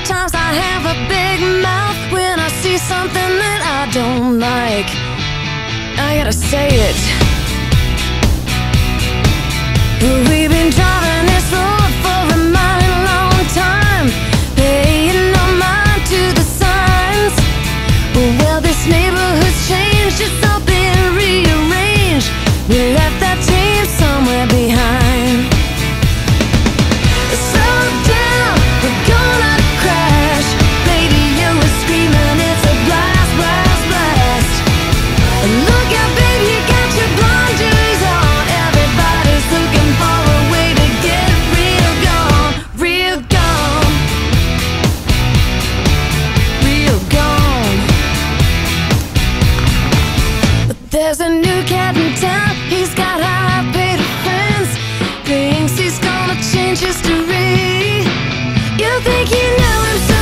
Sometimes I have a big mouth when I see something that I don't like. I gotta say it. We've been driving this road for a mighty long time, paying no mind to the signs. Well, this neighborhood's changed, it's all been rearranged. We left that team somewhere behind. Slow down, we're gonna crash. Radio is screaming, it's a blast, blast, blast. Look out, baby, you got your blinders on. Everybody's looking for a way to get real gone, real gone, real gone. But there's a new cat in town, he's got high-paid friends. Thinks he's gonna change history. You think you know him so